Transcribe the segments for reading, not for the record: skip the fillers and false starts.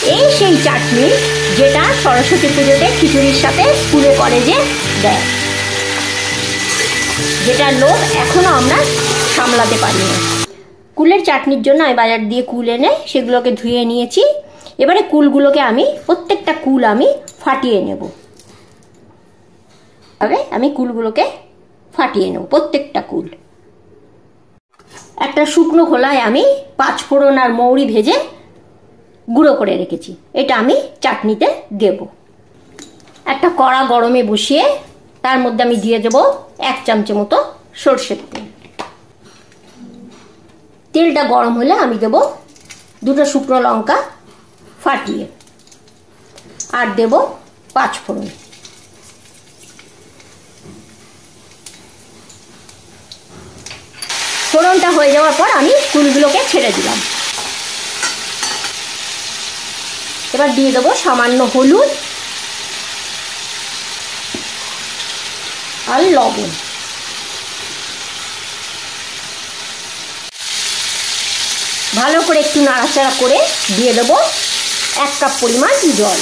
এই সেই চাটনি যেটা সরস্বতী পুজোতে খিচুড়ির সাথে স্কুলে কলেজে দেয়, যেটা লোভ এখনো আমরা সামলাতে পারি না। কুলের চাটনির জন্য আমি বাজার দিয়ে কুল এনে সেগুলোকে ধুয়ে নিয়েছি। এবারে কুলগুলোকে আমি প্রত্যেকটা কুল আমি ফাটিয়ে নেব। তবে আমি কুলগুলোকে ফাটিয়ে নেব প্রত্যেকটা কুল। একটা শুকনো খোলায় আমি 5 ফোড়ন আর মৌরি ভেজে গুঁড়ো করে রেখেছি, এটা আমি চাটনিতে দেব। একটা কড়া গরমে বসিয়ে তার মধ্যে আমি দিয়ে দেব 1 চামচ মতো সরষের তেল। তেলটা গরম হলে আমি দেব 2টো শুকনো লঙ্কা ফাটিয়ে, আর দেব 5 ফোড়ন। ফোড়নটা হয়ে যাওয়ার পর আমি কুলগুলোকে ছেড়ে দিলাম। এবার দিয়ে দেবো সামান্য হলুদ আর লবণ। ভালো করে একটু নাড়াচাড়া করে দিয়ে দেবো 1 কাপ পরিমাণ জল।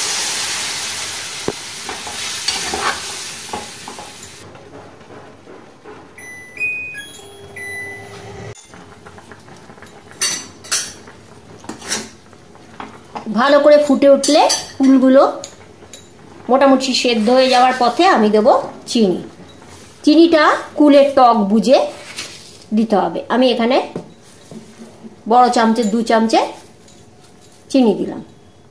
ভালো করে ফুটে উঠলে কুলগুলো মোটামুটি সেদ্ধ হয়ে যাওয়ার পথে আমি দেব চিনি। চিনিটা কুলের টক বুঝে দিতে হবে। আমি এখানে বড় চামচে 2 চামচে চিনি দিলাম।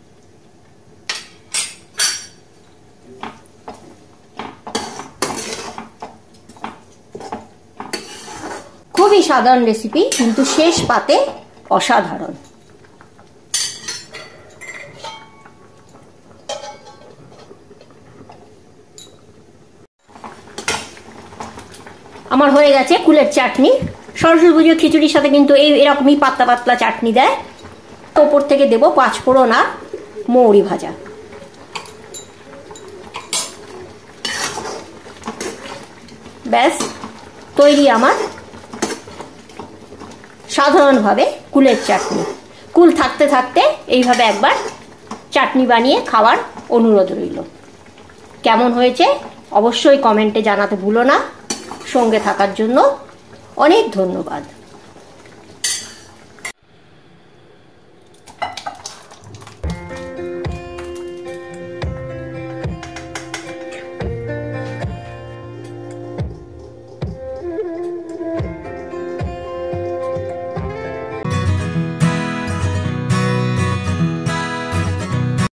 খুবই সাধারণ রেসিপি, কিন্তু শেষ পাতে অসাধারণ। আমার হয়ে গেছে কুলের চাটনি। সরস্বতী পুজো খিচুড়ির সাথে কিন্তু এরকমই পাতলা পাতলা চাটনি দেয়। ওপর থেকে দেব 5 ফোড়ন আর মৌরি ভাজা। ব্যাস তৈরি আমার সাধারণভাবে কুলের চাটনি। কুল থাকতে থাকতে এইভাবে একবার চাটনি বানিয়ে খাওয়ার অনুরোধ রইল। কেমন হয়েছে অবশ্যই কমেন্টে জানাতে ভুলো না। সঙ্গে থাকার জন্য অনেক ধন্যবাদ।